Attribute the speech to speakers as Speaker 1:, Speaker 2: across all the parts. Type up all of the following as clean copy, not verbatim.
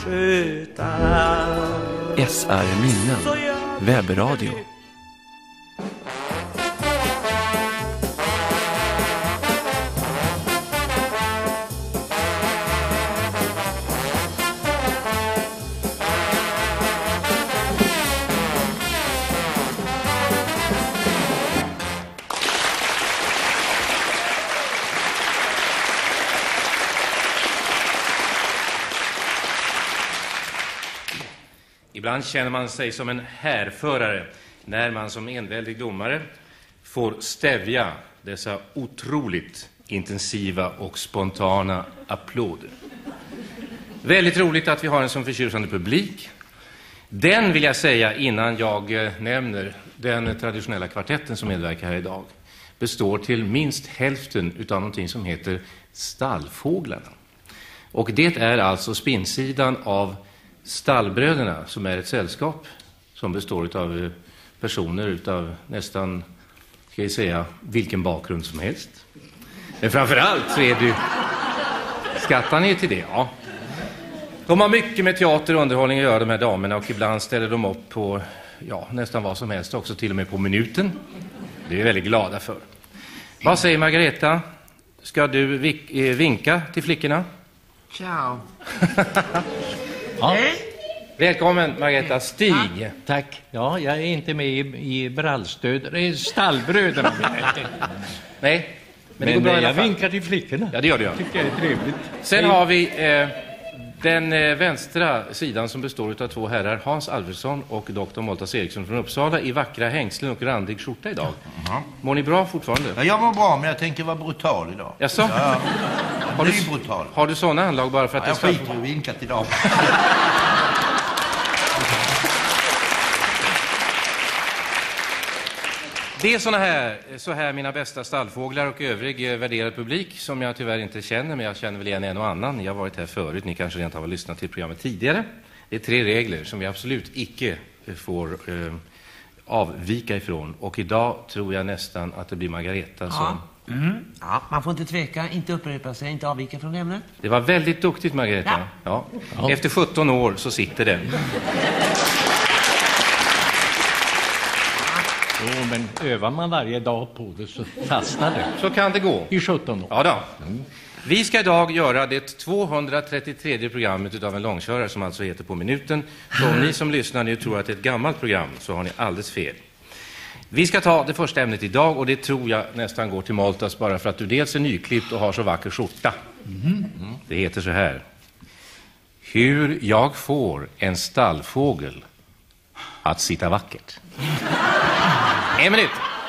Speaker 1: sköta.
Speaker 2: SR Minnen, webbradio.
Speaker 3: Ibland känner man sig som en härförare när man som enväldig domare får stävja dessa otroligt intensiva och spontana applåder. Väldigt roligt att vi har en sån förtjusande publik. Den vill jag säga innan jag nämner den traditionella kvartetten som medverkar här idag består till minst hälften utav någonting som heter Stallfåglarna. Och det är alltså spinnsidan av Stallbröderna, som är ett sällskap som består av personer utav nästan, ska jag säga, vilken bakgrund som helst. Men framförallt så är det, skattar ni till det? Ja. De har mycket med teater och underhållning att göra, de här damerna, och ibland ställer de upp på nästan vad som helst, också till och med på minuten. Det är vi väldigt glada för. Vad säger Margareta? Ska du vinka till flickorna?
Speaker 4: Ciao.
Speaker 5: Ja.
Speaker 3: Välkommen Margareta. Stig.
Speaker 5: Tack. Ja, jag är inte med i brallstöd. Det är Stallbröderna.
Speaker 3: Nej, men det går bra i alla
Speaker 5: jag
Speaker 3: fall.
Speaker 5: Vinkar till flickorna.
Speaker 3: Ja, det gör du.
Speaker 5: Tycker jag är trevligt.
Speaker 3: Sen har vi den vänstra sidan som består av två herrar, Hans Alfredsson och Dr. Moltas Eriksson från Uppsala, i vackra hängslen och randig skjorta idag. Mår ni bra fortfarande?
Speaker 6: Ja, jag mår bra, men jag tänker vara brutal idag.
Speaker 3: Jaså?
Speaker 6: Ja.
Speaker 3: Brutal. Har du sådana anlag bara för att
Speaker 6: jag skiter i vinkat idag.
Speaker 3: Det är så här mina bästa stallfåglar och övrig värderad publik som jag tyvärr inte känner, men jag känner väl igen en och annan. Ni har varit här förut, ni kanske rent har lyssnat till programmet tidigare. Det är 3 regler som vi absolut icke får avvika ifrån. Och idag tror jag nästan att det blir Margareta som...
Speaker 4: Ja, man får inte tveka, inte upprepa sig, inte avvika från ämnet.
Speaker 3: Det var väldigt duktigt, Margareta. Ja. Efter 17 år så sitter det.
Speaker 5: Jo, men övar man varje dag på det så fastnar det.
Speaker 3: Så kan det gå.
Speaker 5: I 17 år.
Speaker 3: Ja då. Vi ska idag göra det 233 programmet av en långkörare som alltså heter På minuten. Så om ni som lyssnar nu tror att det är ett gammalt program så har ni alldeles fel. Vi ska ta det första ämnet idag, och det tror jag nästan går till Moltas bara för att du dels är nyklippt och har så vacker skjorta. Det heter så här: Hur jag får en stallfågel att sitta vackert. 1 minut.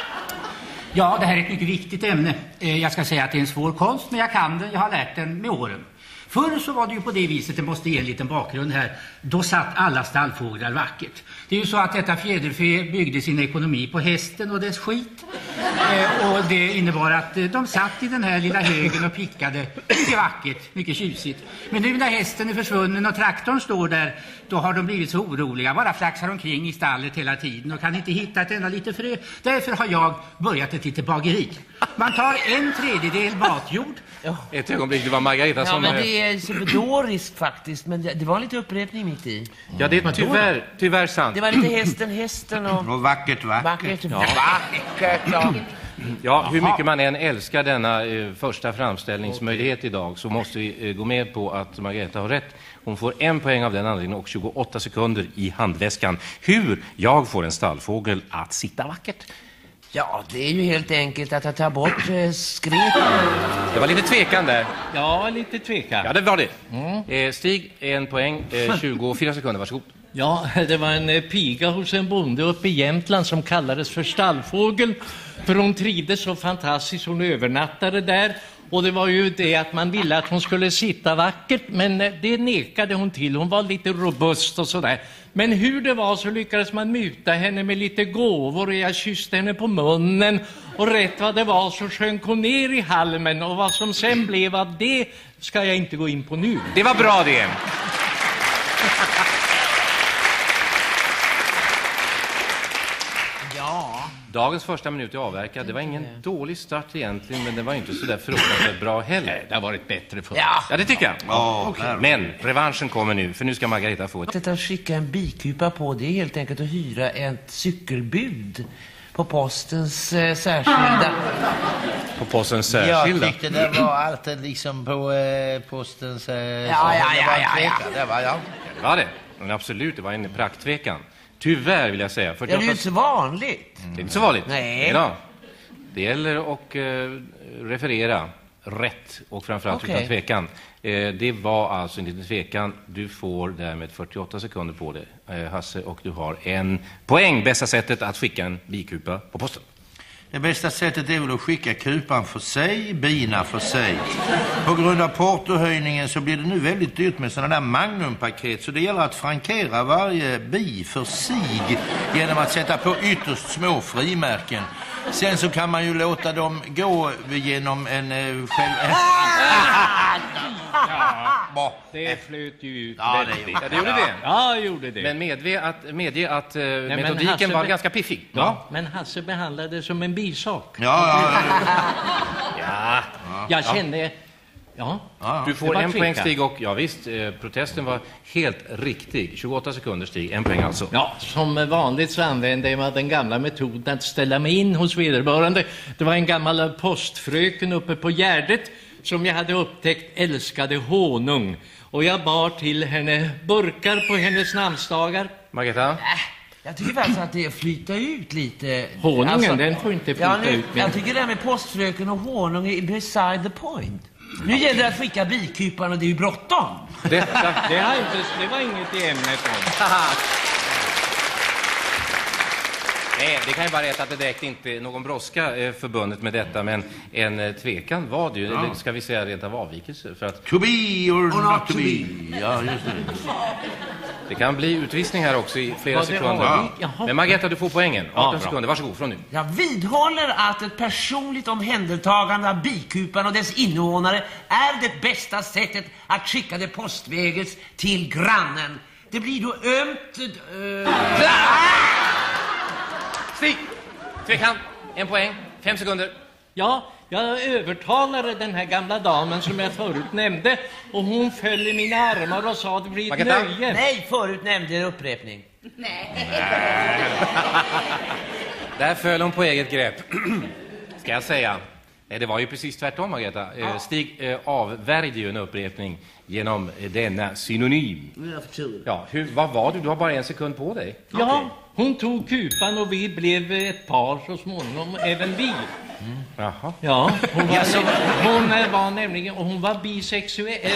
Speaker 7: Ja, det här är ett mycket viktigt ämne. Jag ska säga att det är en svår konst, men jag kan den. Jag har lärt den med åren. Förr så var det ju på det viset, det måste ge en liten bakgrund här, då satt alla stallfåglar vackert. Det är ju så att detta fjäderfä byggde sin ekonomi på hästen och dess skit. Och det innebar att de satt i den här lilla högen och pickade mycket vackert, mycket tjusigt. Men nu när hästen är försvunnen och traktorn står där, då har de blivit så oroliga. Bara flaxar omkring i stallet hela tiden och kan inte hitta ett enda lite frö. Därför har jag börjat ett litet bageri. Man tar 1/3 matjord.
Speaker 3: Ett ögonblick, det var Margareta som...
Speaker 4: Ja, men det är sympadoriskt faktiskt, men det var lite upprepning mitt i.
Speaker 3: Ja, det är tyvärr sant.
Speaker 4: Det var lite hästen och...
Speaker 6: Och vackert.
Speaker 4: Vackert, ja.
Speaker 3: Ja, hur mycket man än älskar denna första framställningsmöjlighet idag så måste vi gå med på att Margareta har rätt. Hon får 1 poäng av den anledningen och 28 sekunder i handväskan. Hur jag får en stallfågel att sitta vackert.
Speaker 4: Ja, det är ju helt enkelt att jag tar bort skret.
Speaker 3: Det var lite tvekan där.
Speaker 5: Ja, lite tvekan.
Speaker 3: Ja, det var det. Stig, 1 poäng, 24 sekunder, varsågod.
Speaker 5: Ja, det var en piga hos en bonde uppe i Jämtland som kallades för stallfågel. För hon trivdes så fantastiskt, hon övernattade där. Och det var ju det att man ville att hon skulle sitta vackert, men det nekade hon till. Hon var lite robust och sådär. Men hur det var så lyckades man muta henne med lite gåvor och jag kysste henne på munnen. Och rätt vad det var så sjönk hon ner i halmen, och vad som sen blev av det ska jag inte gå in på nu.
Speaker 3: Det var bra det. Dagens första minut är avverkad. Det var ingen dålig start egentligen, men det var inte så där fruktansvärt bra heller.
Speaker 5: Nej, det har varit bättre för.
Speaker 3: Ja, det tycker jag. Men revanschen kommer nu, för nu ska Margareta få ett...
Speaker 4: Sättet att skicka en bikupa på, det är helt enkelt att hyra ett cykelbud på postens särskilda.
Speaker 3: På postens
Speaker 6: Jag
Speaker 3: särskilda.
Speaker 6: tyckte det var alltid liksom på postens...
Speaker 4: Ja.
Speaker 6: Det var
Speaker 3: Det var det. Men absolut, det var en prakttvekan. Tyvärr vill jag säga.
Speaker 4: Ja, det är ju inte så vanligt.
Speaker 3: Det är inte så vanligt.
Speaker 4: Nej.
Speaker 3: Ja. Det gäller att referera rätt och framförallt utan tvekan. Det var alltså en liten tvekan. Du får därmed 48 sekunder på det, Hasse, och du har 1 poäng. Bästa sättet att skicka en bikupa på posten.
Speaker 6: Det bästa sättet är väl att skicka kupan för sig, bina för sig. På grund av portohöjningen så blir det nu väldigt dyrt med sådana där magnumpaket, så det gäller att frankera varje bi för sig genom att sätta på ytterst små frimärken. Sen så kan man ju låta dem gå genom en
Speaker 5: Det flöt ju ut.
Speaker 6: Ja,
Speaker 3: Det gjorde det.
Speaker 5: Ja, jag gjorde det.
Speaker 3: Men medge att
Speaker 5: men
Speaker 3: metodiken
Speaker 5: Hasse
Speaker 3: var ganska piffig.
Speaker 5: Ja, men Hasse behandlade det som en bisak.
Speaker 6: Ja.
Speaker 5: Jag kände... Ja.
Speaker 3: Du
Speaker 5: Det
Speaker 3: får
Speaker 5: var
Speaker 3: 1 poäng,
Speaker 5: tveka.
Speaker 3: Stig, och ja visst, protesten var helt riktig. 28 sekunder, Stig, 1 poäng alltså.
Speaker 5: Ja, som vanligt så använde jag den gamla metoden att ställa mig in hos vederbörande. Det var en gammal postfröken uppe på Gärdet som jag hade upptäckt älskade honung. Och jag bar till henne burkar på hennes namnsdagar.
Speaker 3: Margareta?
Speaker 4: Jag tycker faktiskt att det flyter ut lite.
Speaker 5: Honungen, den får inte flyta ut.
Speaker 4: Jag tycker det här med postfröken och honung är beside the point. Nu gäller det att skicka bikupan och det är ju bråttom.
Speaker 5: Det var inget i ämnet om.
Speaker 3: Nej, det kan ju bara rätta att det direkt inte någon brådska förbundet med detta, men en tvekan var det ju, eller ska vi säga rent av avvikelse, för att
Speaker 6: To be or not to be. Ja, just det.
Speaker 3: det kan bli utvisning här också i flera
Speaker 5: Var det
Speaker 3: sekunder.
Speaker 5: Jaha.
Speaker 3: Men Margareta, du får poängen. 18
Speaker 5: bra.
Speaker 3: sekunder, varsågod från nu.
Speaker 4: Jag vidhåller att ett personligt omhändertagande av bikupan och dess invånare är det bästa sättet att skicka det postväges till grannen. Det blir då ömt...
Speaker 3: Stig! Tvekan, 1 poäng, 5 sekunder.
Speaker 5: Ja, jag övertalade den här gamla damen som jag förut nämnde. Och hon föll i mina armar och sa att det blir ett
Speaker 3: Margareta?
Speaker 5: nöje.
Speaker 4: Nej, förut nämnde jag upprepning.
Speaker 3: Där föll hon på eget grepp. Ska jag säga. Det var ju precis tvärtom, Margareta. Stig avvärjde ju en upprepning genom denna synonym. Ja, vad var du? Du har bara 1 sekund på dig.
Speaker 5: Ja, hon tog kupan och vi blev ett par så småningom, även vi.
Speaker 3: Jaha.
Speaker 5: Ja, hon var bisexuell.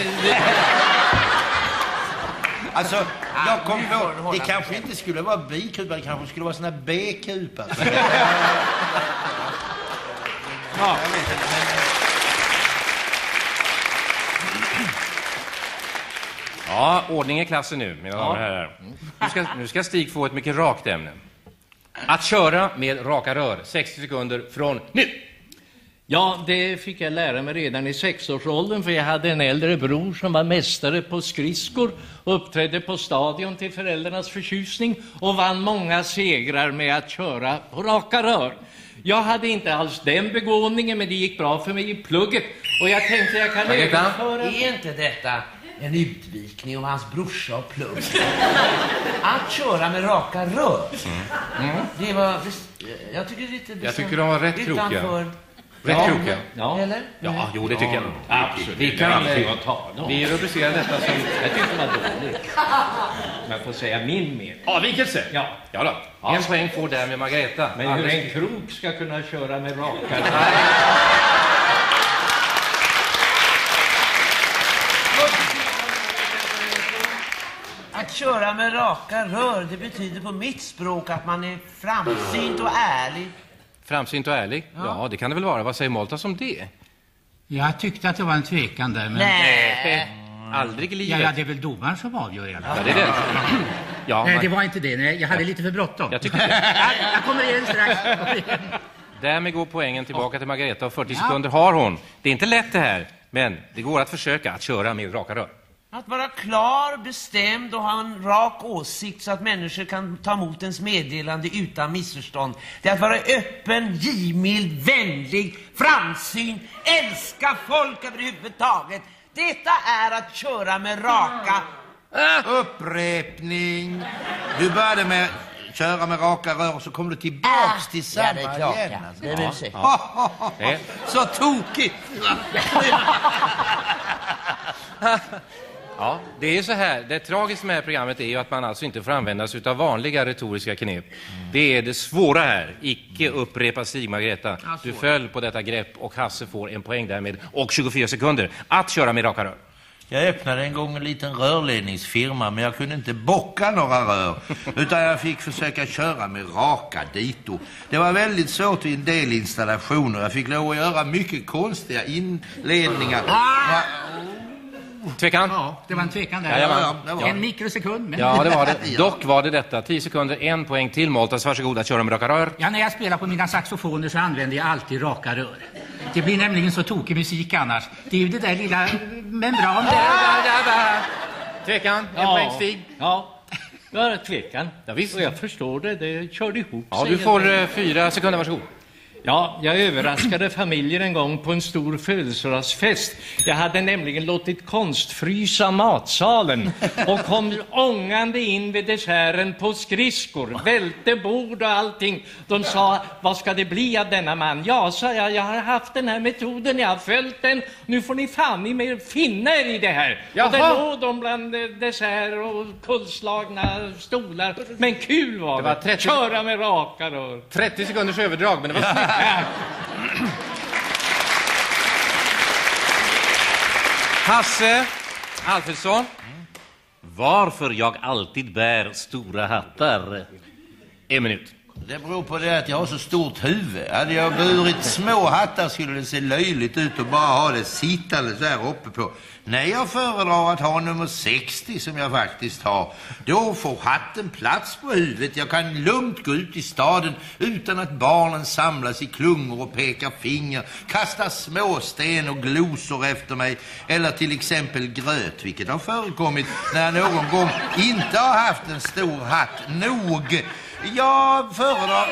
Speaker 6: Alltså, jag kom på, det kanske inte skulle vara bikupa, det kanske skulle vara såna B-kupa.
Speaker 5: Ja.
Speaker 6: Jag vet inte,
Speaker 3: Ja, ordning i klassen nu, mina damer och herrar. Nu ska Stig få ett mycket rakt ämne. Att köra med raka rör. 60 sekunder från nu.
Speaker 5: Ja, det fick jag lära mig redan i 6-årsåldern, för jag hade en äldre bror som var mästare på skridskor och uppträdde på stadion till föräldrarnas förtjusning och vann många segrar med att köra på raka rör. Jag hade inte alls den begåvningen, men det gick bra för mig i plugget och jag tänkte jag kan överföra...
Speaker 4: Är inte detta en utvikning om hans brorsa och plugg? Att köra med raka rör. Det var... Jag tycker lite...
Speaker 3: Jag tycker de var rätt kloka.
Speaker 4: Utanför...
Speaker 3: Rätt kloka.
Speaker 5: Ja.
Speaker 4: Eller?
Speaker 3: Ja, jo, det tycker jag.
Speaker 5: Absolut.
Speaker 3: Vi rubricerar detta som...
Speaker 5: Jag tyckte det var dåligt. Man får säga min mening.
Speaker 3: Avvikelse.
Speaker 5: Ja.
Speaker 3: Ja då. 1 poäng får där med Margareta.
Speaker 5: Men hur en krok ska kunna köra med raka...
Speaker 4: Att köra med raka rör, det betyder på mitt språk att man är framsynt och ärlig.
Speaker 3: Framsynt och ärlig? Ja, det kan det väl vara. Vad säger Moltas om det?
Speaker 7: Jag tyckte att det var en tvekan där, men...
Speaker 4: Nej.
Speaker 3: Aldrig i livet.
Speaker 7: Ja, det är väl domaren som avgör i alla fall.
Speaker 3: Ja, det är det. Ja,
Speaker 7: Nej, det var inte det. Nej, jag hade lite för bråttom.
Speaker 3: jag tycker det.
Speaker 7: Jag kommer igen strax.
Speaker 3: Därmed går poängen tillbaka till Margareta och 40 sekunder har hon. Det är inte lätt det här, men det går att försöka att köra med raka rör.
Speaker 4: Att vara klar, bestämd och ha en rak åsikt så att människor kan ta emot ens meddelande utan missförstånd. Det är att vara öppen, givmild, vänlig, framsynt, älska folk överhuvudtaget. Detta är att köra med raka...
Speaker 6: Upprepning. Du började med köra med raka rör och så kom du tillbaks till samma
Speaker 4: ja, det är klart,
Speaker 6: igen.
Speaker 4: det är musik.
Speaker 6: Så tokigt.
Speaker 3: Ja, det är så här. Det tragiska med det här programmet är ju att man alltså inte får använda sig av vanliga retoriska knep. Det är det svåra här. Icke upprepa Stig Margareta. Du föll på detta grepp och Hasse får en poäng därmed och 24 sekunder att köra med raka rör.
Speaker 6: Jag öppnade en gång en liten rörledningsfirma, men jag kunde inte bocka några rör, utan jag fick försöka köra med raka dito. Det var väldigt svårt i en del installationer. Jag fick lov att göra mycket konstiga inledningar.
Speaker 3: Tvekan?
Speaker 7: Ja, det var en tvekan där.
Speaker 3: Ja.
Speaker 7: En mikrosekund. Men...
Speaker 3: Ja, det var det. Dock var det detta. 10 sekunder, 1 poäng till. Maltas, varsågod att köra med raka rör.
Speaker 7: Ja, när jag spelar på mina saxofoner så använder jag alltid raka rör. Det blir nämligen så tokig musik annars. Det är ju det där lilla membran där.
Speaker 3: Tvekan, en poäng Stig.
Speaker 5: Ja, tvekan.
Speaker 3: Ja, visst.
Speaker 5: Och jag förstår det, det körde ihop
Speaker 3: Ja,
Speaker 5: sig.
Speaker 3: du får 4 sekunder, varsågod.
Speaker 5: Ja, jag överraskade familjen en gång på en stor födelsedagsfest. Jag hade nämligen låtit konstfrysa matsalen och kom ångande in vid desserten på skridskor, välte bord och allting. De sa, vad ska det bli av denna man? Ja, sa jag har haft den här metoden, jag har följt den. Nu får ni fan i mer finna er i det här.
Speaker 3: Jaha.
Speaker 5: Och det låg de bland dessert och kullslagna stolar. Men kul var det.
Speaker 3: 30...
Speaker 5: Köra med raka rör.
Speaker 3: 30 sekunders överdrag, men det var snyggt. Hasse Alfredsson. Varför jag alltid bär stora hattar? 1 minut.
Speaker 6: Det beror på det att jag har så stort huvud. Hade jag burit små hattar skulle det se löjligt ut och bara ha det sittande så här uppe på. Nej, jag föredrar att ha nummer 60 som jag faktiskt har. Då får hatten plats på huvudet. Jag kan lugnt gå ut i staden utan att barnen samlas i klungor och pekar finger, kastar småsten och glosor efter mig. Eller till exempel gröt, vilket har förekommit när jag någon gång inte har haft en stor hatt nog. Jag föredrar...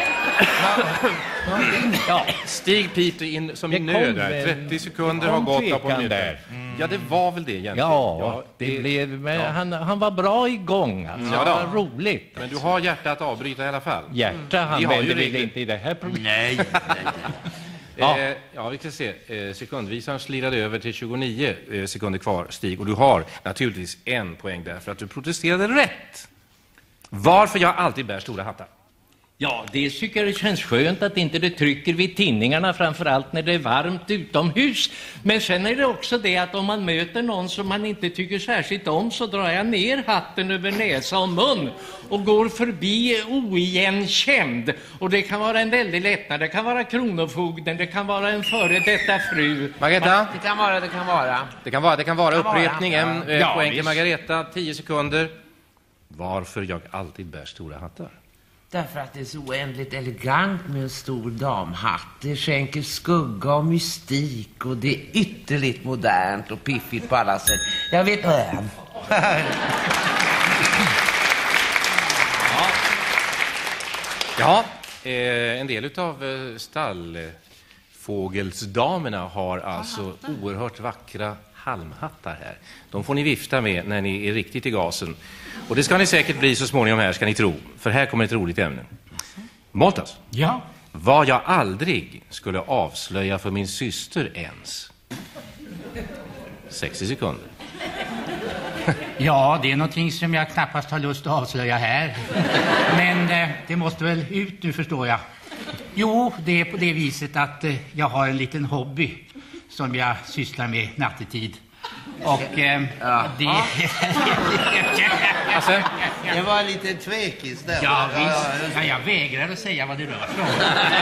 Speaker 3: Ja, Stig Peter in som i nöd där. 30 sekunder har gått på minuter. Ja, det var väl det egentligen.
Speaker 5: Ja, det blev, men han var bra igång. Alltså.
Speaker 3: Ja,
Speaker 5: det var roligt.
Speaker 3: Men du har hjärtat att avbryta i alla fall.
Speaker 5: Hjärta, han väljer väl inte i det här problemet.
Speaker 6: Nej.
Speaker 3: Ja, vi kan se. Sekundvisaren slirade över till 29 sekunder kvar, Stig. Och du har naturligtvis 1 poäng där för att du protesterade rätt. Varför jag alltid bär stora hattar?
Speaker 5: Ja, det tycker jag det känns skönt att inte det trycker vid tinningarna, framförallt när det är varmt utomhus. Men sen är det också det att om man möter någon som man inte tycker särskilt om så drar jag ner hatten över näsa och mun och går förbi oigenkänd. Och det kan vara en väldigt lättnad, det kan vara kronofogden, det kan vara en före detta fru.
Speaker 3: Margareta?
Speaker 4: Det kan vara.
Speaker 3: Det kan vara upprepning. En poäng till
Speaker 5: visst.
Speaker 3: Margareta, 10 sekunder. Varför jag alltid bär stora hattar?
Speaker 4: Därför att det är så oändligt elegant med en stor damhatt. Det skänker skugga och mystik och det är ytterligt modernt och piffigt på alla sätt. Jag vet...
Speaker 3: Ja, en del av stallfågelsdamerna har alltså oerhört vackra halmhattar här. De får ni vifta med när ni är riktigt i gasen. Och det ska ni säkert bli så småningom här, ska ni tro. För här kommer ett roligt ämne. Maltas.
Speaker 7: Ja.
Speaker 3: Vad jag aldrig skulle avslöja för min syster ens. 60 sekunder.
Speaker 7: Ja, det är någonting som jag knappast har lust att avslöja här. Men det måste väl ut nu, förstår jag. Jo, det är på det viset att jag har en liten hobby som jag sysslar med nattetid. Och det...
Speaker 3: Alltså,
Speaker 6: Det var lite tvekis där.
Speaker 7: Ja, visst. Ja, jag vägrar att säga vad det rör sig om.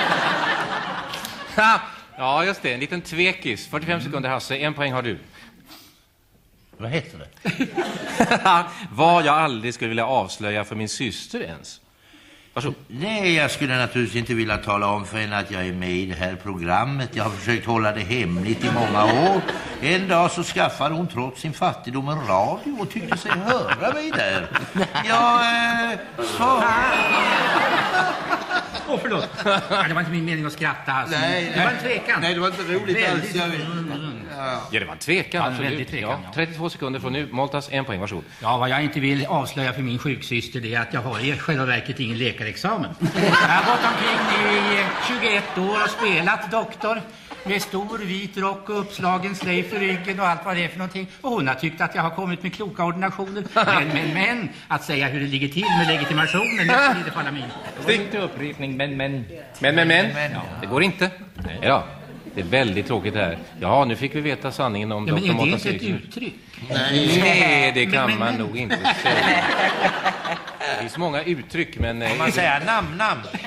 Speaker 3: ja, just det. En liten tvekis. 45 sekunder, Hasse. 1 poäng har du.
Speaker 6: Vad heter det?
Speaker 3: Vad jag aldrig skulle vilja avslöja för min syster ens. Varsågod.
Speaker 6: Nej, jag skulle naturligtvis inte vilja tala om för henne att jag är med i det här programmet. Jag har försökt hålla det hemligt i många år. En dag så skaffade hon trots sin fattigdom en radio och tyckte sig höra mig där.
Speaker 7: Förlåt. Det var inte min mening att skratta. Alltså.
Speaker 6: Nej,
Speaker 7: det var en tvekan.
Speaker 6: Nej, det var inte roligt alls.
Speaker 3: Ja, det var en tvekan.
Speaker 7: Ja,
Speaker 3: Absolut.
Speaker 7: väldigt tvekan, ja.
Speaker 3: 32 sekunder från nu. Moltas, 1 poäng. Varsågod.
Speaker 7: Ja, vad jag inte vill avslöja för min sjuksyster det är att jag har i själva verket ingen läkarexamen. Jag har gått omkring i 21 år och spelat doktor med stor vit rock och uppslagen slöjf för ryggen och allt vad det är för någonting. Och hon har tyckt att jag har kommit med kloka ordinationer. Men att säga hur det ligger till med legitimationen, det blir det falla min.
Speaker 5: Det var inte upprepning, men.
Speaker 3: Ja, det går inte. Nej då. Det är väldigt tråkigt här. Ja, nu fick vi veta sanningen om
Speaker 7: Ja, men
Speaker 3: Dr.
Speaker 7: är det
Speaker 3: Moltas
Speaker 7: inte ett
Speaker 3: Eriksson.
Speaker 7: uttryck?
Speaker 3: Nej, det kan
Speaker 7: Men.
Speaker 3: man nog inte säga. Det finns många uttryck, men...
Speaker 6: Om man säger namn.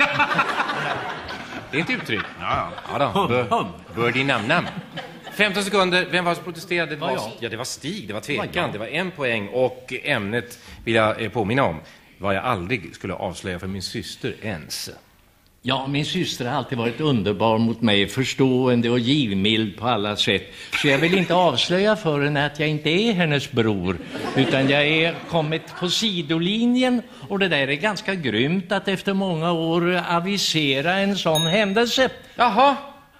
Speaker 3: Det är inte uttryck.
Speaker 6: Ja.
Speaker 3: Ja då.
Speaker 7: Hum.
Speaker 3: Bör din namn. 15 sekunder. Vem var det som protesterade? Det var,
Speaker 5: jag.
Speaker 3: ja, det var Stig. Det var tvekan. Det var 1 poäng. Och ämnet vill jag påminna om vad jag aldrig skulle avslöja för min syster ens.
Speaker 5: Ja, min syster har alltid varit underbar mot mig, förstående och givmild på alla sätt. Så jag vill inte avslöja för henne att jag inte är hennes bror, utan jag är kommit på sidolinjen. Och det där är ganska grymt att efter många år avisera en sån händelse.
Speaker 3: Jaha.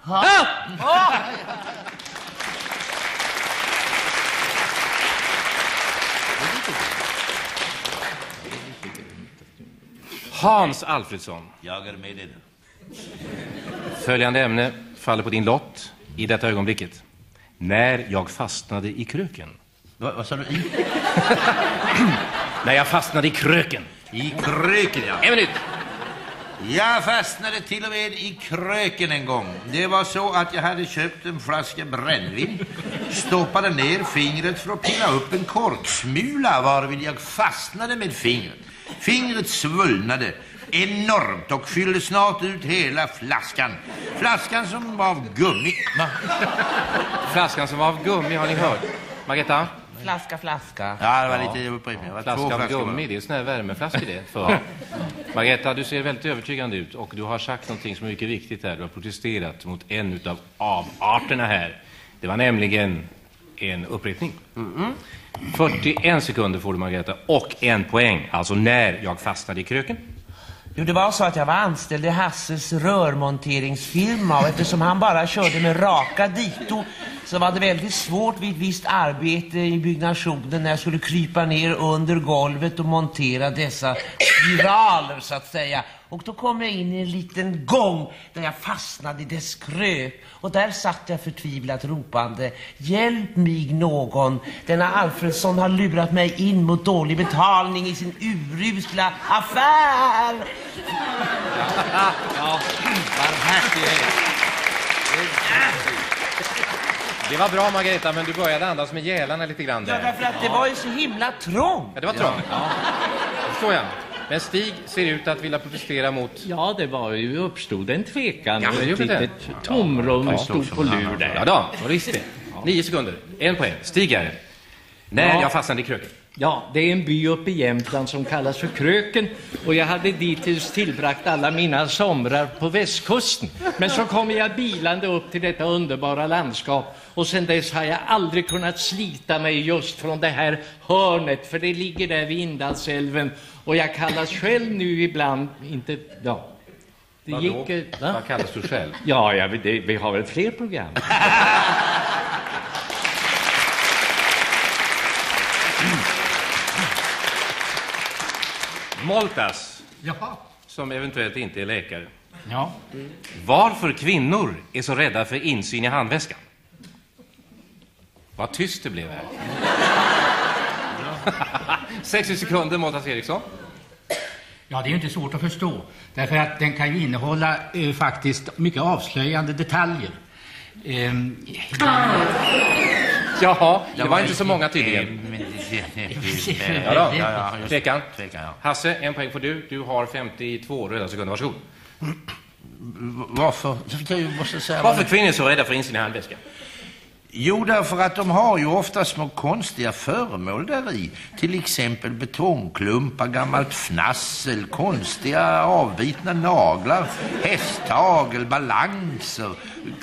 Speaker 3: Hans Alfredsson.
Speaker 6: Jag är med det.
Speaker 3: Följande ämne faller på din lott i detta ögonblicket. När jag fastnade i kröken.
Speaker 6: Vad sa du?
Speaker 3: När jag fastnade i kröken.
Speaker 6: I kröken, ja.
Speaker 3: 1 minut.
Speaker 6: Jag fastnade till och med i kröken en gång. Det var så att jag hade köpt en flaska brännvin, stoppade ner fingret för att pilla upp en korksmula, varvid jag fastnade med fingret. Fingret svullnade enormt och fyllde snart ut hela flaskan. Flaskan som var av gummi.
Speaker 3: Flaskan som var av gummi, har ni hört? Margareta?
Speaker 4: Flaska.
Speaker 6: Ja, det var lite upprepning. Det var två
Speaker 3: Flaska av
Speaker 6: flaskor.
Speaker 3: gummi, det är såna här värmeflaskor det. För. Margareta, du ser väldigt övertygande ut och du har sagt någonting som är mycket viktigt här. Du har protesterat mot en av avarterna här. Det var nämligen en upprepning. 41 sekunder får du, Margareta, och 1 poäng. Alltså när jag fastnade i kröken.
Speaker 4: Jo, det var så att jag var anställd i Hasses rörmonteringsfirma och eftersom han bara körde med raka dito så var det väldigt svårt vid ett visst arbete i byggnationen när jag skulle krypa ner under golvet och montera dessa spiraler så att säga. Och då kom jag in i en liten gång där jag fastnade i dess krök. Och där satt jag förtvivlat ropande: hjälp mig någon. Denna Alfredsson har lurat mig in mot dålig betalning i sin urusla affär.
Speaker 3: Ja, det var bra, Margareta, men du började andas med gälarna lite grann där.
Speaker 4: Ja, därför att det var ju så himla trångt.
Speaker 3: Ja, det var trångt. Ja. Det förstår jag. Men Stig ser ut att vilja protestera mot...
Speaker 5: Ja, det var ju uppstod en tvekan.
Speaker 3: Ja,
Speaker 5: och
Speaker 3: det
Speaker 5: ett
Speaker 3: gjorde det.
Speaker 5: litet tomrum stod på lur där.
Speaker 3: Ja då, vad visst det. 9 sekunder. 1 poäng. Stig är det. När jag fastnade i kröken.
Speaker 5: Ja, det är en by uppe i Jämtland som kallas för Kröken och jag hade dittills tillbragt alla mina somrar på västkusten. Men så kom jag bilande upp till detta underbara landskap och sen dess har jag aldrig kunnat slita mig just från det här hörnet, för det ligger där vid Indalsälven och jag kallas själv nu ibland, inte, ja. Det
Speaker 3: Vadå?
Speaker 5: gick,
Speaker 3: Vad kallas du själv?
Speaker 5: Ja, vi har väl fler program.
Speaker 3: Moltas,
Speaker 7: Jaha.
Speaker 3: som eventuellt inte är läkare.
Speaker 7: Ja.
Speaker 3: Varför kvinnor är så rädda för insyn i handväskan? Vad tyst det blev här. 60 sekunder, Moltas Eriksson.
Speaker 7: Ja, det är ju inte svårt att förstå. Därför att den kan ju innehålla faktiskt mycket avslöjande detaljer.
Speaker 3: Jaha, det var inte så många tydligen. Ja då, tvekan. Hasse, 1 poäng får du. Du har 52 röda sekunder, varsågod.
Speaker 6: Varför? Jag måste säga
Speaker 3: Varför kvinnor är så rädda för insyn i handväskan?
Speaker 6: Jo, därför att de har ju ofta små konstiga föremål där i. Till exempel betongklumpar, gammalt fnassel, konstiga avbitna naglar, hästtagel, balanser,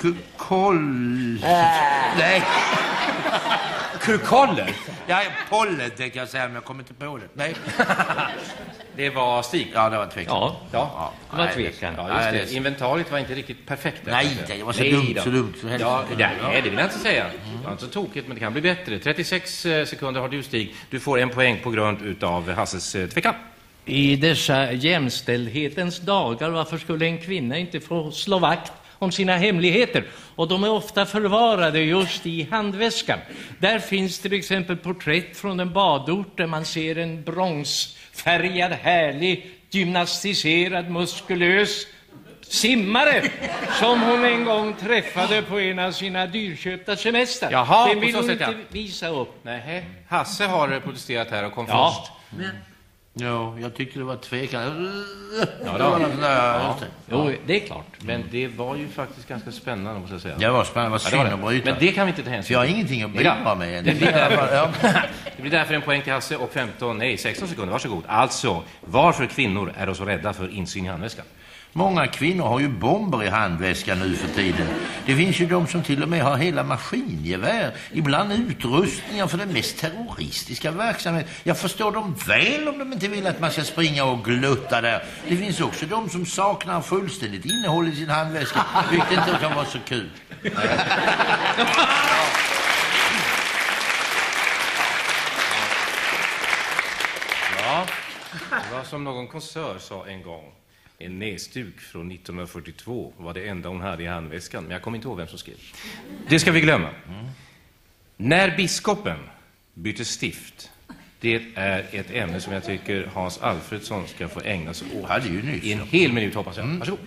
Speaker 6: nej.
Speaker 3: Kurkoller?
Speaker 6: Ja, pollen tänkte jag säga, men jag kommer inte på det. Nej.
Speaker 3: Det var Stig.
Speaker 6: Ja, det var tvekan.
Speaker 5: Ja, det var tvekan.
Speaker 3: Ja, just det. Inventariet var inte riktigt perfekt. Där,
Speaker 6: nej, det var så dumt.
Speaker 3: Ja, det vill jag inte säga. Det var inte så tokigt, men det kan bli bättre. 36 sekunder har du, Stig. Du får en poäng på grund av Hasses tvekan.
Speaker 5: I dessa jämställdhetens dagar, varför skulle en kvinna inte få slå vakt om sina hemligheter? Och de är ofta förvarade just i handväskan. Där finns till exempel porträtt från en badort där man ser en bronsfärgad, härlig, gymnastiserad, muskulös simmare som hon en gång träffade på en av sina dyrköpta semester.
Speaker 3: Jaha,
Speaker 5: det vill hon inte
Speaker 3: ja.
Speaker 5: visa upp.
Speaker 3: Nej, Hasse har protesterat här och kom först.
Speaker 6: Ja, jag tyckte det var tvekan.
Speaker 5: Jo, det är klart.
Speaker 3: Men det var ju faktiskt ganska spännande, måste jag säga.
Speaker 6: Det var spännande, vad synd att bryta.
Speaker 3: Men det kan vi inte ta hänsyn till.
Speaker 6: Jag har ingenting att bidra med.
Speaker 3: Det blir därför en poäng till Hasse och 16 sekunder. Varsågod. Alltså, varför kvinnor är så rädda för insyn i handväskan?
Speaker 6: Många kvinnor har ju bomber i handväskan nu för tiden. Det finns ju de som till och med har hela maskingevär. Ibland utrustningar för den mest terroristiska verksamhet. Jag förstår dem väl om de inte vill att man ska springa och glutta där. Det finns också de som saknar fullständigt innehåll i sin handväska. Vilket inte kan vara så kul.
Speaker 3: Ja, det var som någon konsör sa en gång. En näsduk från 1942 var det enda hon hade i handväskan. Men jag kommer inte ihåg vem som skrev. Det ska vi glömma. När biskopen bytte stift. Det är ett ämne som jag tycker Hans Alfredsson ska få ägna sig åt.
Speaker 6: Ja, det är ju nyss.
Speaker 3: I en hel minut, hoppas jag. Varsågod.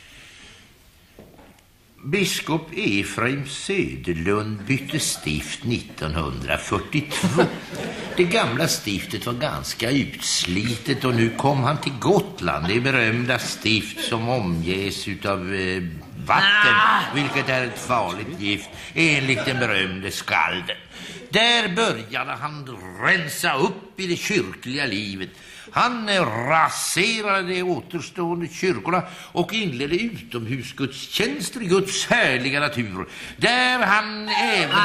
Speaker 6: Biskop Efraim Söderlund bytte stift 1942. Det gamla stiftet var ganska utslitet och nu kom han till Gotland. Det berömda stift som omges utav vatten, vilket är ett farligt gift, enligt den berömde skalden. Där började han rensa upp i det kyrkliga livet. Han raserade de återstående kyrkorna och inledde utomhusgudstjänster i Guds härliga natur. Där han även...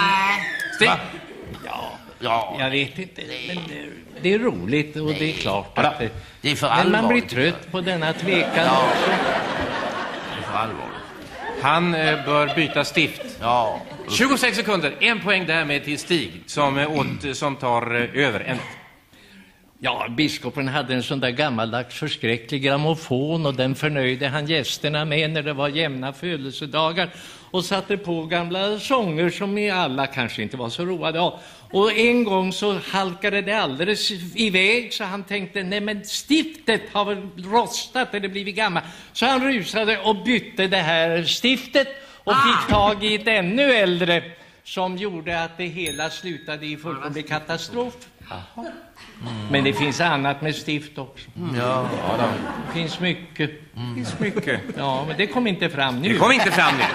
Speaker 5: Ja, jag vet inte. Men det är roligt och det är klart att
Speaker 6: det är för
Speaker 5: men
Speaker 6: allvarligt.
Speaker 5: man blir trött på denna tvekan också.
Speaker 6: Det är för allvarligt.
Speaker 3: Han bör byta stift.
Speaker 6: Ja.
Speaker 3: 26 sekunder. En poäng därmed till Stig som tar över.
Speaker 5: Ja, biskopen hade en sån där gammaldags förskräcklig grammofon och den förnöjde han gästerna med när det var jämna födelsedagar och satte på gamla sånger som i alla kanske inte var så roade av. Och en gång så halkade det alldeles iväg så han tänkte, nej men stiftet har väl rostat eller blivit gammal. Så han rusade och bytte det här stiftet och fick tag i ett ännu äldre som gjorde att det hela slutade i fullkomlig katastrof. Men det finns annat med stift också.
Speaker 6: Ja,
Speaker 5: det finns mycket. Ja, men det kom inte fram nu.
Speaker 3: Det kom inte fram nu.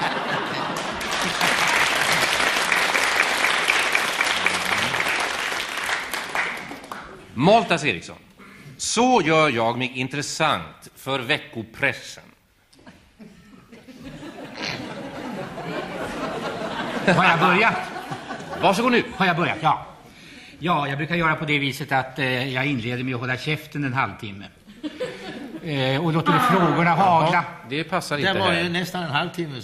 Speaker 3: Maltas Eriksson. Så gör jag mig intressant för veckopressen.
Speaker 7: Har jag börjat?
Speaker 3: Varsågod nu.
Speaker 7: Har jag börjat? Ja. Ja, jag brukar göra på det viset att jag inleder med att hålla käften en halvtimme. Och låter frågorna hagla.
Speaker 3: Det passar inte
Speaker 6: det var
Speaker 3: här.
Speaker 6: ju nästan en halvtimme.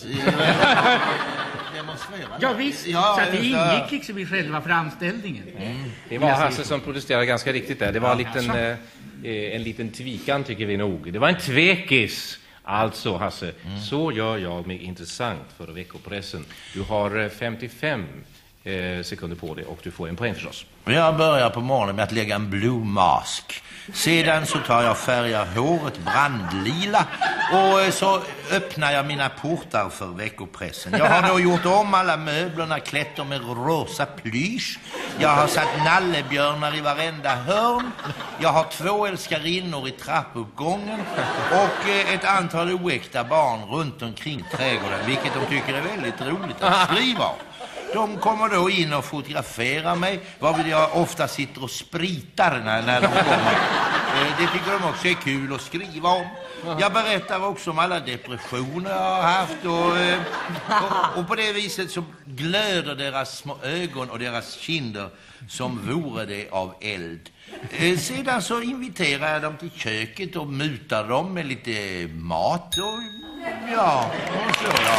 Speaker 7: Ja visst,
Speaker 6: ja,
Speaker 7: så att det ingick liksom i själva framställningen.
Speaker 3: Det var Hasse som protesterade ganska riktigt där. Det var en liten tvikan tycker vi nog. Det var en tvekis. Alltså Hasse, så gör jag mig intressant för veckopressen. Du har 55 sekunder på dig och du får en poäng förstås.
Speaker 6: Jag börjar på morgonen med att lägga en blue mask. Sedan så tar jag färgar håret brandlila och så öppnar jag mina portar för veckopressen. Jag har då gjort om alla möblerna, klätt dem med rosa plysch. Jag har satt nallebjörnar i varenda hörn. Jag har 2 älskarinnor i trappuppgången och ett antal oäkta barn runt omkring trädgården, vilket de tycker är väldigt roligt att skriva av. De kommer då in och fotograferar mig, varvid jag ofta sitter och spritar när de kommer. Det tycker de också är kul att skriva om. Jag berättar också om alla depressioner jag har haft och på det viset så glöder deras små ögon och deras kinder som vore det av eld. Sedan så inviterar jag dem till köket och mutar dem med lite mat och ja, och så ja.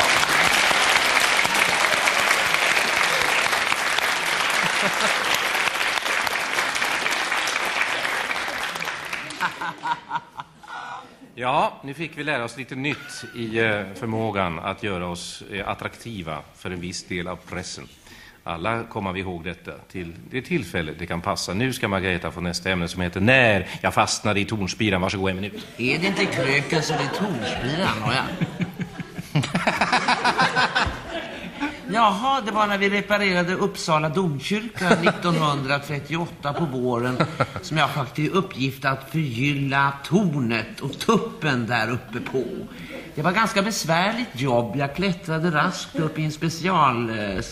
Speaker 3: Ja, nu fick vi lära oss lite nytt i förmågan att göra oss attraktiva för en viss del av pressen. Alla kommer vi ihåg detta till det tillfälle det kan passa. Nu ska Margareta få nästa ämne som heter När jag fastnade i tornspiran. Varsågod en minut.
Speaker 4: Är det inte kröken som är tornspiran, har jag? Jaha, det var när vi reparerade Uppsala domkyrka 1938 på våren som jag faktiskt uppgift att förgylla tornet och tuppen där uppe på. Det var ganska besvärligt jobb. Jag klättrade raskt upp i en specialställning.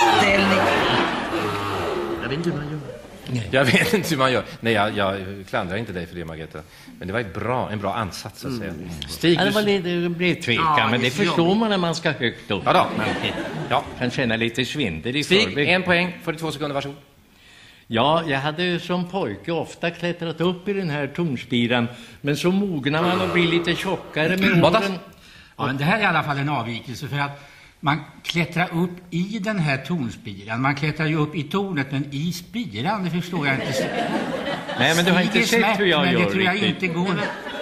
Speaker 4: Jag vet inte hur man gör.
Speaker 3: Jag vet inte hur man gör. Nej, jag klandrar inte dig för det, Margareta. Men det var en bra ansats att säga. Stig,
Speaker 5: det blev tvekan, men det förstår man när man ska högt upp.
Speaker 3: Ja då.
Speaker 5: Ja, kan känna lite svindel i
Speaker 3: Stig,
Speaker 5: förväg.
Speaker 3: 1 poäng, 42 sekunder, varsågod.
Speaker 5: Ja, jag hade som pojke ofta klättrat upp i den här tornspiran, men så mognar man och blir lite tjockare med åren.
Speaker 7: Ja, men det här är i alla fall en avvikelse för att man klättrar upp i den här tornspiran. Man klättrar ju upp i tornet, men i spiran, det förstår jag inte.
Speaker 5: Nej, men du har inte sett hur jag
Speaker 7: men
Speaker 5: gör
Speaker 7: det tror jag
Speaker 5: riktigt.
Speaker 7: inte går.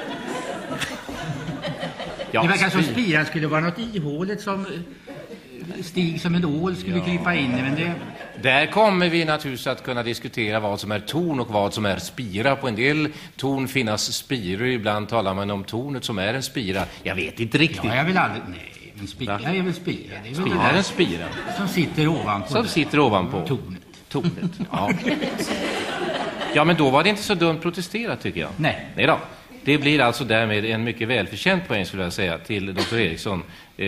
Speaker 3: Ja,
Speaker 7: det verkar som spiran skulle vara något ihåligt som Stig som en ål skulle krypa in i, men det...
Speaker 3: Där kommer vi naturligtvis att kunna diskutera vad som är torn och vad som är spira. På en del torn finnas spiror, ibland talar man om tornet som är en spira. Jag vet inte riktigt.
Speaker 7: Ja, jag vill aldrig... Nej, men spira är väl spira. Det är väl
Speaker 3: Spira är en spira.
Speaker 7: Som sitter ovanpå.
Speaker 3: Som sitter ovanpå. Tornet, ja. Ja, men då var det inte så dumt protesterat, tycker jag.
Speaker 7: Nej.
Speaker 3: Nej då. Det blir alltså därmed en mycket välförtjänt poäng, skulle jag säga, till Dr. Eriksson.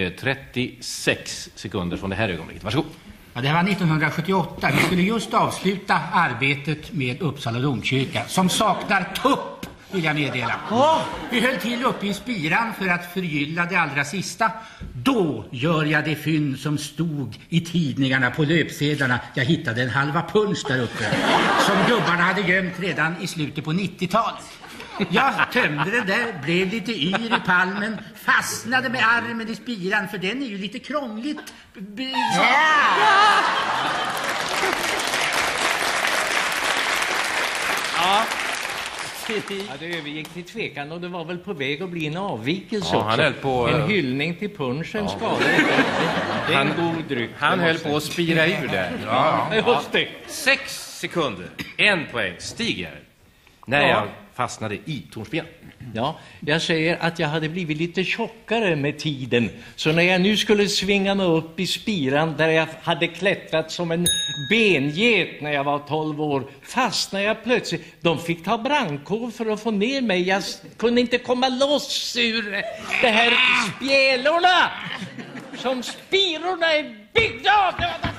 Speaker 3: 36 sekunder från det här ögonblicket. Varsågod.
Speaker 7: Ja, det var 1978. Vi skulle just avsluta arbetet med Uppsala domkyrka, som saknar tupp, vill jag meddela. Vi höll till uppe i spiran för att förgylla det allra sista. Då gör jag det fynd som stod i tidningarna på löpsedlarna. Jag hittade en halva punsch där uppe, som gubbarna hade gömt redan i slutet på 90-talet. Jag tömde det där, blev lite yr i palmen, fastnade med armen i spiran, för den är ju lite krångligt.
Speaker 5: Ja, det övergick till tvekan och det var väl på väg att bli en avvikelse
Speaker 3: Ja, han höll på,
Speaker 5: en hyllning till punschens skada. Det är en god dryck.
Speaker 3: Han höll på att spira ur där. Ja.
Speaker 5: Just det.
Speaker 3: 6 sekunder. 1 poäng. Stiger. När jag fastnade i tornspiran.
Speaker 5: Ja, jag säger att jag hade blivit lite tjockare med tiden. Så när jag nu skulle svinga mig upp i spiran där jag hade klättrat som en benget när jag var 12 år, fastnade jag plötsligt. De fick ta brandkår för att få ner mig. Jag kunde inte komma loss ur det här spjälorna som spirorna är byggda av.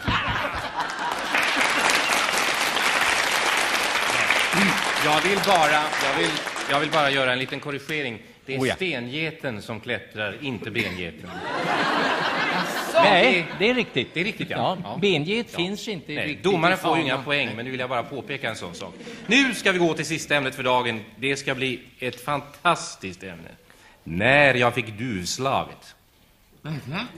Speaker 3: Jag vill bara göra en liten korrigering. Det är stengeten som klättrar, inte bengeten.
Speaker 5: Nej, det är riktigt.
Speaker 3: Det är riktigt,
Speaker 5: ja. Benget finns inte riktigt.
Speaker 3: Domaren får ju inga poäng, men nu vill jag bara påpeka en sån sak. Nu ska vi gå till sista ämnet för dagen. Det ska bli ett fantastiskt ämne. När jag fick duvslaget.
Speaker 4: Vad heter det?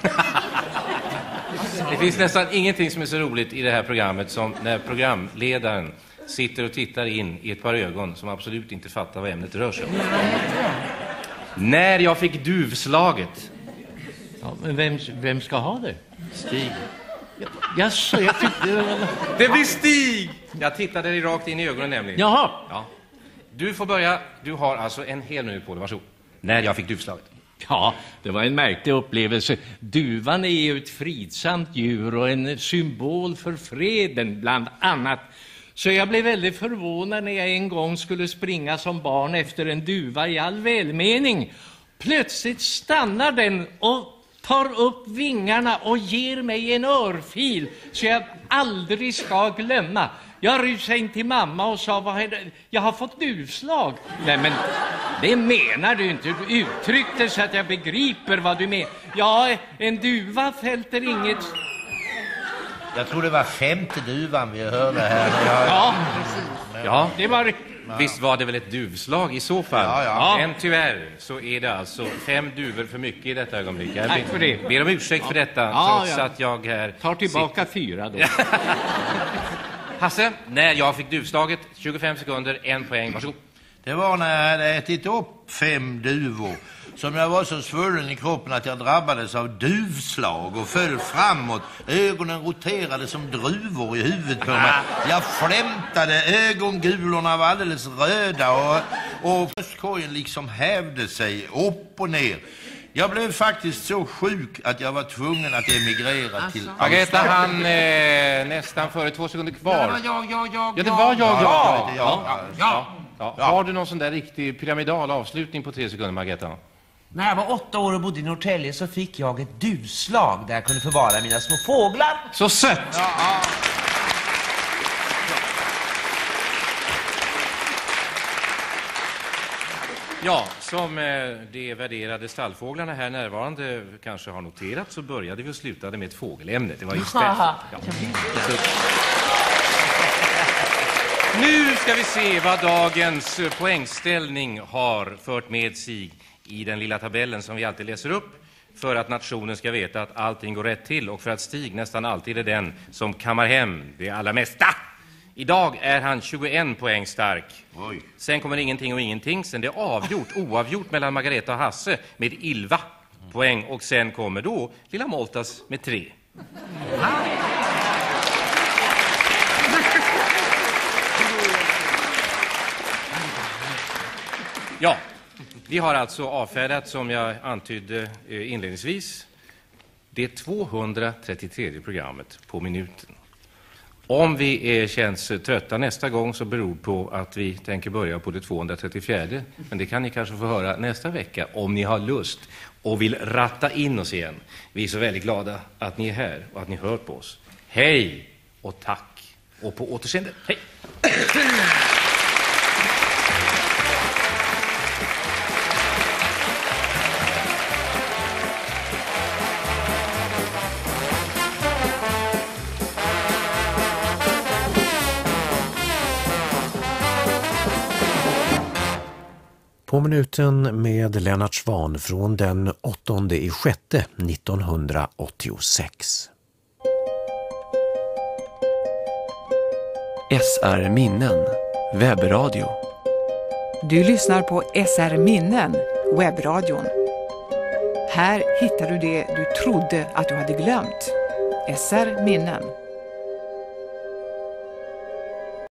Speaker 3: Det finns nästan ingenting som är så roligt i det här programmet som när programledaren sitter och tittar in i ett par ögon som absolut inte fattar vad ämnet rör sig om. När jag fick duvslaget.
Speaker 5: Ja, men vem ska ha det?
Speaker 3: Stig.
Speaker 5: Jag tyckte...
Speaker 3: Det blir Stig! Jag tittade dig rakt in i ögonen nämligen.
Speaker 5: Jaha.
Speaker 3: Ja. Du får börja. Du har alltså en hel minut på dig. Varsågod. När jag fick duvslaget.
Speaker 5: Ja, det var en märklig upplevelse. Duvan är ju ett fridsamt djur och en symbol för freden bland annat. Så jag blev väldigt förvånad när jag en gång skulle springa som barn efter en duva i all välmening. Plötsligt stannar den och tar upp vingarna och ger mig en örfil så jag aldrig ska glömma. Jag rusade in till mamma och sa, jag har fått duvslag. Nej, men det menar du inte. Du uttryckte så att jag begriper vad du menar. Ja, en duva fälter inget.
Speaker 6: Jag tror det var 5:e duvan vi hörde här.
Speaker 3: Ja,
Speaker 5: Det var...
Speaker 3: visst var det väl ett duvslag i så fall.
Speaker 6: Ja.
Speaker 3: Men tyvärr så är det alltså 5 duvor för mycket i detta ögonblick. Jag
Speaker 5: Tack för det.
Speaker 3: ber om ursäkt för detta, trots att jag här...
Speaker 5: Tar tillbaka 4 då.
Speaker 3: Hasse, när jag fick duvslaget, 25 sekunder, 1 poäng, varsågod.
Speaker 6: Det var när jag hade ätit upp 5 duvor som jag var så svullen i kroppen att jag drabbades av duvslag och föll framåt. Ögonen roterade som druvor i huvudet på mig. Jag flämtade, ögongulorna var alldeles röda och bröstkorgen liksom hävde sig upp och ner. Jag blev faktiskt så sjuk att jag var tvungen att emigrera till...
Speaker 3: Margareta, han nästan före 2 sekunder kvar.
Speaker 4: Ja, det var jag.
Speaker 3: Ja. Har du någon sån där riktig pyramidal avslutning på 3 sekunder, Margareta?
Speaker 4: När jag var 8 år och bodde i Norrtälje så fick jag ett duvslag där jag kunde förvara mina små fåglar.
Speaker 3: Så sött! Ja, som de värderade stallfåglarna här närvarande kanske har noterat så började vi och slutade med ett fågelämne. Det var ju Nu ska vi se vad dagens poängställning har fört med sig i den lilla tabellen som vi alltid läser upp för att nationen ska veta att allting går rätt till och för att Stig nästan alltid är den som kammar hem det allra mesta. Idag är han 21 poäng stark.
Speaker 6: Oj.
Speaker 3: Sen kommer ingenting och ingenting. Sen det är oavgjort mellan Margareta och Hasse med 11 poäng. Och sen kommer då lilla Moltas med 3. Ja, vi har alltså avfärdat, som jag antydde inledningsvis, det 233 programmet på minuten. Om vi känns trötta nästa gång så beror på att vi tänker börja på det 234. Men det kan ni kanske få höra nästa vecka om ni har lust och vill ratta in oss igen. Vi är så väldigt glada att ni är här och att ni hör på oss. Hej och tack och på återseende. Hej!
Speaker 1: På minuten med Lennart Svan från den 8/6/1986.
Speaker 2: SR Minnen, webbradio.
Speaker 8: Du lyssnar på SR Minnen, webbradion. Här hittar du det du trodde att du hade glömt. SR Minnen.